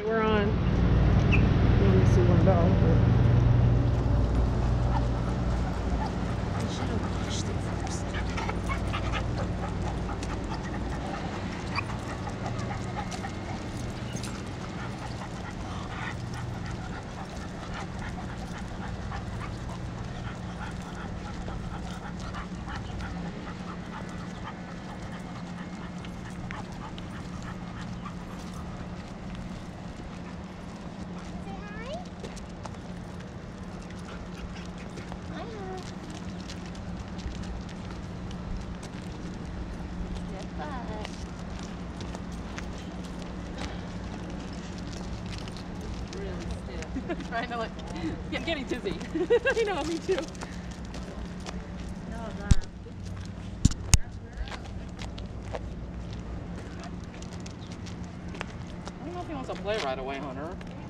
Okay, we're on. Let me see one dog. I should have washed it first. Trying to like getting dizzy. I know, me too. I don't know if he wants to play right away, Hunter.